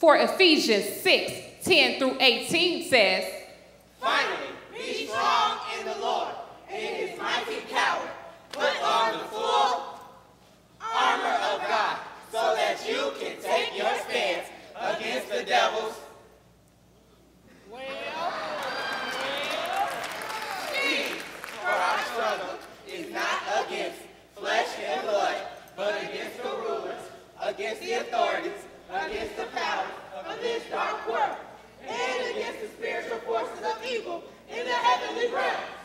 For Ephesians 6:10 through 18 says, Finally, be strong in the Lord and in his mighty power. Put on the full armor of God so that you can take your stance against the devil's schemes. For our struggle is not against flesh and blood, but against the rulers, against the authorities, against the powers of this dark world, and against the spiritual forces of evil in the heavenly realm.